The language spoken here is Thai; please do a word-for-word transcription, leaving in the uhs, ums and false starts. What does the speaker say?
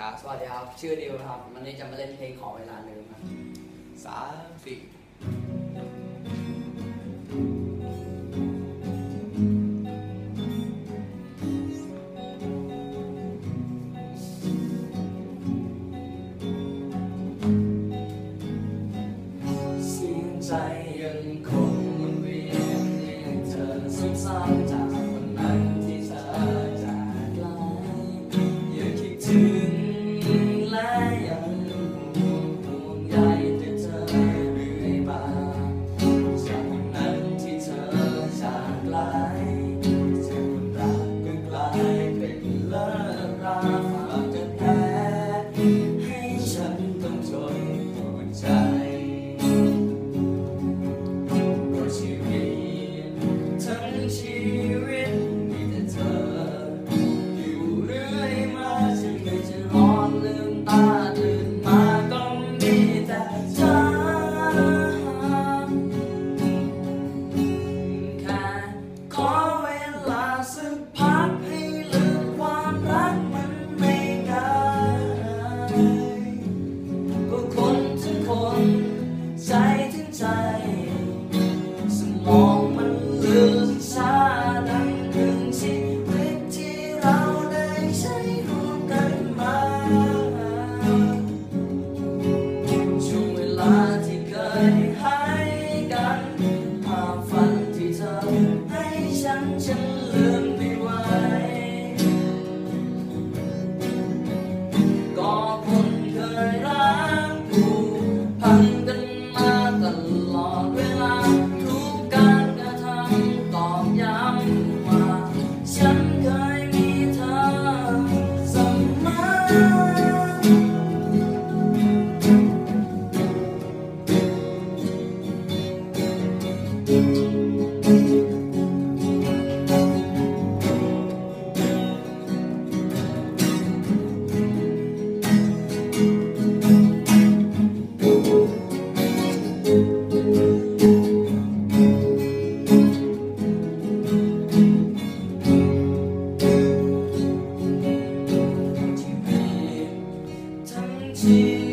ครับสวัสดีครับชื่อดิวนะครับวันนี้จะมาเล่นเพลงขอเวลาลืมครับสามสี่เสียงใจยังคงวนเวียนเรียกเธอซ้ำๆจากวันนั้นที่เธอจากไกลยังคิดถึงและยังห่วงใยแต่เธอเรื่อยมาจากวันนั้นที่เธอจากไกลเธอคนรักก็กลายเป็นเลิกราฝากกันแท้ให้ฉันต้องทนปวดใจชีวิตทั้งชีวิตมีแต่เธออยู่เรื่อยมาฉันไม่จะรอลืมตาตื่นมาก็มีแต่เธอแค่ขอเวลาสักพักให้ลืมความรักมันไม่ง่ายก็คนทั้งคนใจทั้งใจมองมันลืมช้าดังหนึ่งชีวิตที่เราได้ใช้ร่วมกันมาช่วงเวลาที่เคยให้กันภาพฝันที่เธอให้ฉันฉันลืมไม่ไหวก็คนเคยรักผูกพันกันมาตลอดเวลาตอกย้ำว่าฉันเคยมีเธอเสมอชี